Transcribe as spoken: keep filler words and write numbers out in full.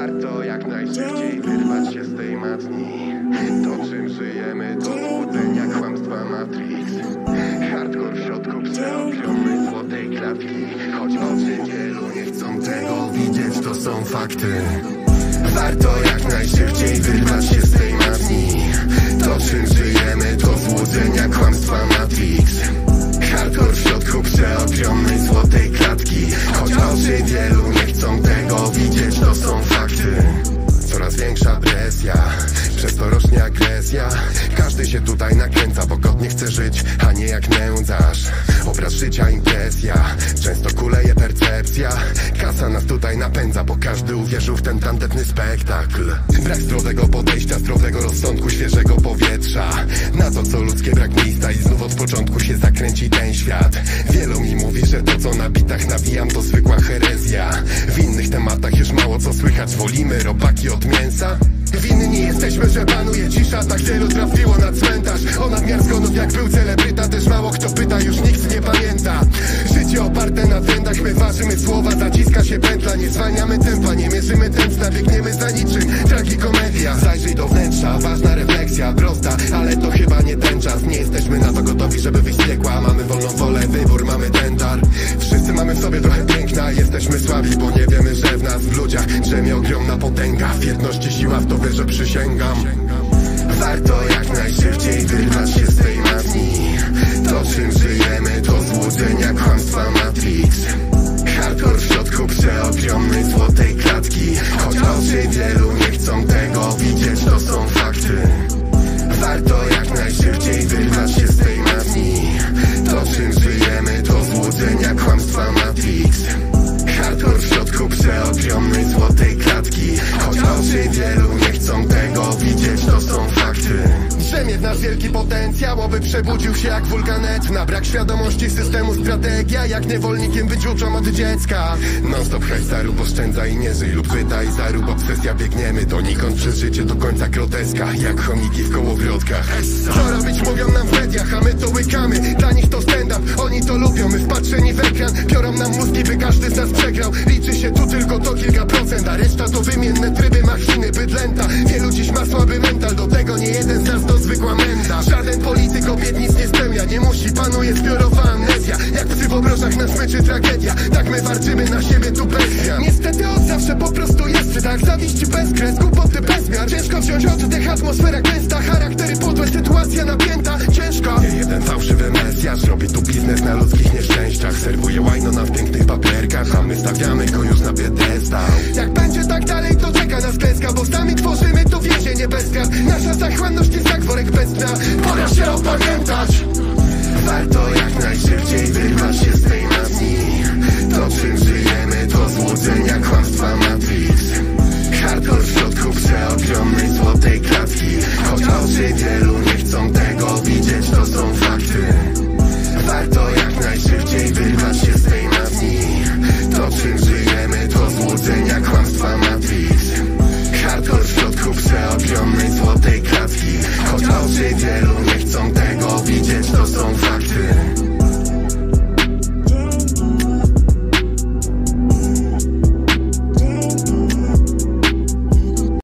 Warto jak najszybciej wyrwać się z tej matni. To czym żyjemy to złudzenia, kłamstwa Matrix. Hardcore w środku przeogromnej złotej klatki. Choć oczy wielu nie chcą tego widzieć, to są fakty. Warto jak najszybciej wyrwać się z tej matni. To czym żyjemy to złudzenia, kłamstwa Matrix. Hardcore w środku przeogromnej złotej klatki. Choć oczy wielu nie chcą tego widzieć, to są fakty. Coraz większa presja, przez to rośnie agresja. Każdy się tutaj nakręca, bo godnie chce żyć, a nie jak nędzarz. Obraz życia impresja, często kuleje percepcja. Kasa nas tutaj napędza, bo każdy uwierzył w ten tandetny spektakl. Brak zdrowego podejścia, zdrowego rozsądku, świeżego powietrza. Na to co ludzkie brak miejsca i znów od początku się zakręci ten świat. Wielu mi mówi, że to co na bitach nawijam to zwykła herezja. W innych tematach już mało co słychać, wolimy robaki od mięsa. Winni jesteśmy, że panuje cisza, tak wielu trafiło na cmentarz. O nadmiar zgonów jak był celebryta, też mało kto pyta, już nikt nie pamięta. Życie oparte na trendach, my ważymy słowa, zaciska się pętla. Nie zwalniamy tempa, nie mierzymy tętna, biegniemy za niczym, tragikomedia. Zajrzyj do wnętrza, ważna refleksja, prosta, ale to chyba nie ten czas. Nie jesteśmy na to gotowi, żeby wyjść z piekła. Mamy wolną wolę, wybór, mamy ten dar. Wszyscy mamy w sobie trochę piękna, jesteśmy słabi, bo nie wiemy, że w nas, w ludziach drzemie ogromna potęga. W jedności siła, w to wierzę, przysięgam. Warto jak najszybciej wyrwać się z tej matni. To czym żyjemy to złudzenia, kłamstwa Matrix. Hardcore w środku przeogromnej złotej klatki. Choć oczy wielu nie chcą tego widzieć, to są fakty. Warto jak najszybciej wyrwać się z tej matni. To czym żyjemy to złudzenia, kłamstwa Matrix. Hardcore w środku przeogromnej złotej klatki. Choć oczy wielu nie chcą tego widzieć, to są fakty. Drzemie w nas wielki potencjał, oby przebudził się jak wulkanet. Na brak świadomości systemu strategia, jak niewolnikiem być uczą od dziecka. Non stop hejs, zarób, oszczędzaj i nie żyj lub pytaj, zarób, obsesja, biegniemy donikąd przez życie do końca groteska. Jak chomiki w kołowrotkach. Co robić mówią nam w mediach, a my to łykamy. Dla nich to stand-up, oni to lubią, my wpatrzeni w ekran. Biorą nam mózgi, by każdy z nas przegrał. Liczy się tu tylko to kilka procent, a reszta to wymienne tryby, machiny, bydlęta. Wielu dziś ma słaby mental, do tego nie jeden z nas to zwykła menda. Żaden polityk obietnic nie spełnia, nie musi, panuje zbiorowa amnezja. Jak psy w obrożach na smyczy tragedia, tak my warczymy na siebie tu bez zmian. Niestety od zawsze po prostu jest tak, zawiści bez kres, głupoty bez miar. Ciężko wziąć oddech, atmosfera gęsta, charaktery podłe, sytuacja napięta, ciężko. Nie jeden fałszywy mesjasz robi tu biznes na ludzkich nieszczęściach. Serwuje łajno na pięknych papierkach, a my stawiamy go już na piedestał. Jak będzie tak dalej, to czeka nas klęska, bo sami tworzymy tu więzienie bez krat. Nasza zachłanność jest jak worek bez dna, pora się opamiętać. Warto jak najszybciej wyrwać się z tej matni. To czym żyjemy to złudzenia, kłamstwa Matrix. Hardcore w środku przeogromnej złotej klatki. Choć oczy wielu nie chcą tego widzieć, to są fakty. Warto jak najszybciej wyrwać się z tej matni. To czym żyjemy to złudzenia, kłamstwa Matrix. Hardcore w środku przeogromnej złotej klatki. Choć oczy wielu nie chcą tego